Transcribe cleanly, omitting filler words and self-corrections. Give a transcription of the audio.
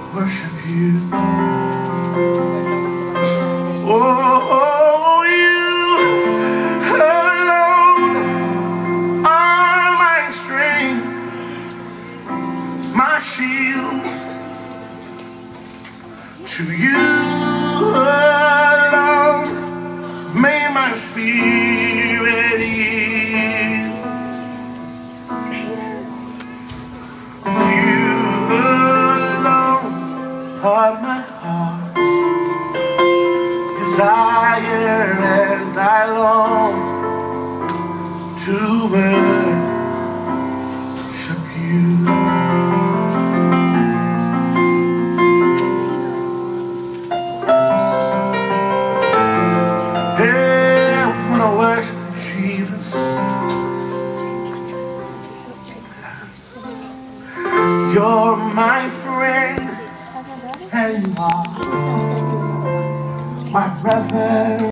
worship you. Oh, you alone are my strength, my shield. To you alone may my spirit yield. You alone are my heart's desire, and I long to worship you. Worship Jesus. You're my friend, and you are my brother.